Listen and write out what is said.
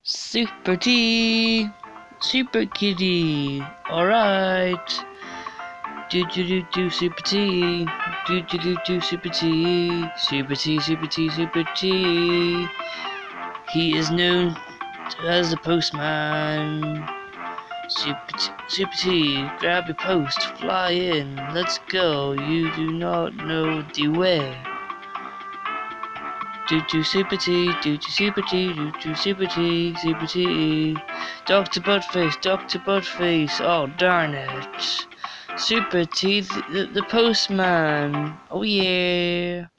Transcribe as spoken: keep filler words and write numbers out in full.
Super T, Super Kitty, alright. Do do do do Super T, do do do do Super T, Super T, Super T, Super T. He is known as the postman. Super T, Super T, grab your post, fly in, let's go. You do not know the way. Do do Super T, do do Super T, do do Super T, Super T. Doctor Buttface, Doctor Buttface, oh darn it. Super T, the, the, the postman, oh yeah.